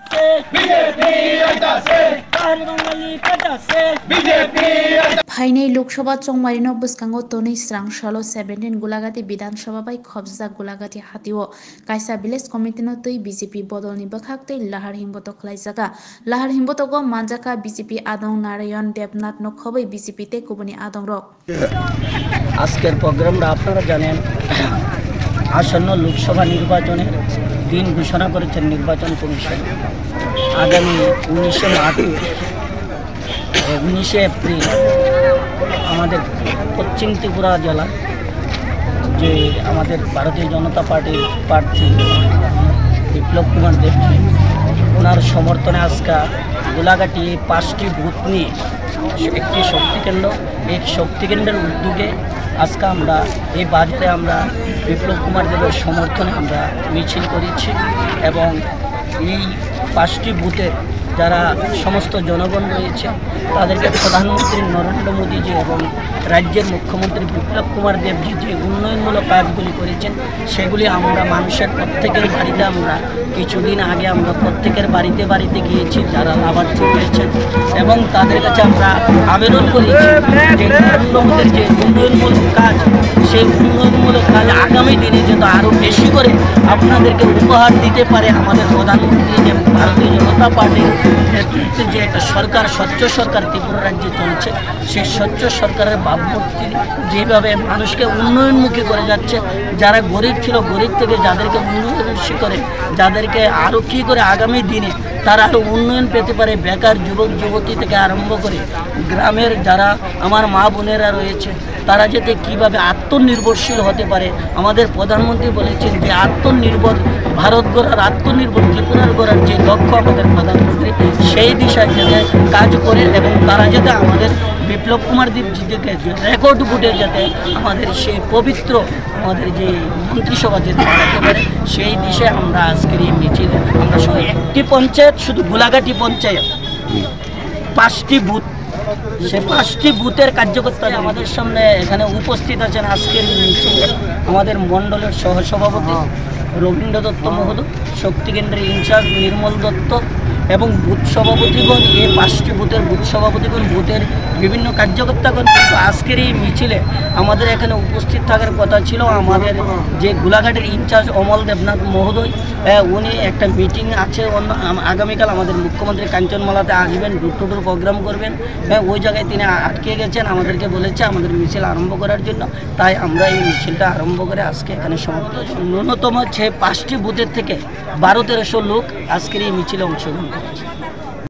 फाइनै लोकसभा चंमारिनो बसकांगो तोनै स्रां सालो 17 गुलागाती विधानसभा bai खबजा गुलागाती हातिओ कायसा village कमिटिनो तै बीजेपी बदलनि बखाक तै लाहार हिम्बतो खलाइजागा लाहार हिम्बतोगो मानजाका बीजेपी आदं नारायण देबनाथ नो खबै बीजेपी ते कुबुनि आदं रो আজকের প্রোগ্রামটা আপনারা জানেন আসন্ন লোকসভা নির্বাচনের দিন ঘোষণা করেছেন নির্বাচন কমিশন আগামী 19 এপ্রিল আমাদের পশ্চিম ত্রিপুরা জেলা যে আমাদের ভারতীয় জনতা পার্টির প্রার্থী বিপ্লব কুমার দেবজি ওনার সমর্থনে আজকে গোলাঘাটি 5টি বুথ নিয়ে একটি শক্তিকেন্দ্র এই শক্তিকেন্দ্রের উদ্যোগে আজকে আমরা এই বাজারে আমরা বিপ্লব কুমার দেবের সমর্থনে আমরা মিছিল করেছি এবং এই 5টি বুথের যারা সমস্ত জনগণ রয়েছে তাদেরকে প্রধানমন্ত্রী নরেন্দ্র মোদীজি এবং রাজ্যের মুখ্যমন্ত্রী বিপ্লব কুমার দেবজি যে উন্নয়নমূলক কাজগুলি করেছেন সেগুলি আমরা মানুষের প্রত্যেকের বাড়িতে আমরা কিছুদিন আগে আমরা প্রত্যেকের বাড়িতে বাড়িতে গিয়েছি যারা লাভার্থী হয়েছেন এবং তাদের কাছে আমরা আবেদন করেছি যে নরেন্দ্র মোদীর যে উন্নয়নমূলক কাজ সেই উন্নয়নমূলক কাজ আগামী দিনে যত আরও বেশি করে আপনাদেরকে উপহার দিতে পারে আমাদের প্রধানমন্ত্রী যে ভারতীয় জনতা পার্টির নেতৃত্বে যে একটা সরকার স্বচ্ছ সরকার ত্রিপুরা রাজ্যে চলছে সেই স্বচ্ছ সরকারের ভাবমূর্তি যেভাবে মানুষকে উন্নয়নমুখী করে যাচ্ছে যারা গরিব ছিল গরিব থেকে যাদেরকে উন্নয়নমুখী করে যাদেরকে আরও কী করে আগামী দিনে তারা আরও উন্নয়ন পেতে পারে বেকার যুবক যুবতী থেকে আরম্ভ করে গ্রামের যারা আমার মা বোনেরা রয়েছে তারা যাতে কীভাবে আত্মনির্ভরশীল হতে পারে আমাদের প্রধানমন্ত্রী বলেছেন যে আত্মনির্ভর ভারত গড়ার আত্মনির্ভর ত্রিপুরার গড়ার যে লক্ষ্য আমাদের প্রধানমন্ত্রী সেই দিশায় যাতে কাজ করে এবং তারা যাতে আমাদের বিপ্লব কুমার দেবজিকে রেকর্ড বুটে যাতে আমাদের সেই পবিত্র আমাদের যে মন্ত্রিসভা যেতে বাড়াতে পারে সেই দিশায় আমরা আজকের এই মিছিলে আমরা শুধু একটি পঞ্চায়েত শুধু গোলাঘাটি পঞ্চায়েত 5টি বুথ সে 5টি বুথের কার্যকর্তা আমাদের সামনে এখানে উপস্থিত আছেন আজকের মিছিলে আমাদের মণ্ডলের সহসভাপতি রবীন্দ্র দত্ত মহোদয় শক্তিকেন্দ্রের ইনচার্জ নির্মল দত্ত এবং বুথ সভাপতিগণ এই 5টি বুথের বুথ সভাপতিগণ বুথের বিভিন্ন কার্যকর্তাগণ কিন্তু আজকের এই মিছিলে আমাদের এখানে উপস্থিত থাকার কথা ছিল আমাদের যে গোলাঘাটের ইনচার্জ অমল দেবনাথ মহোদয় উনি একটা মিটিং আছে আগামীকাল আমাদের মুখ্যমন্ত্রী কাঞ্চনমালাতে আসবেন ডোর টু ডোর প্রোগ্রাম করবেন ওই জায়গায় তিনি আটকে গেছেন আমাদেরকে বলেছে আমাদের মিছিল আরম্ভ করার জন্য তাই আমরা এই মিছিলটা আরম্ভ করে আজকে এখানে সমাপ্ত ন্যূনতম 5টি বুথের থেকে 12-1300 লোক আজকের এই মিছিলে অংশগ্রহণ করেছে।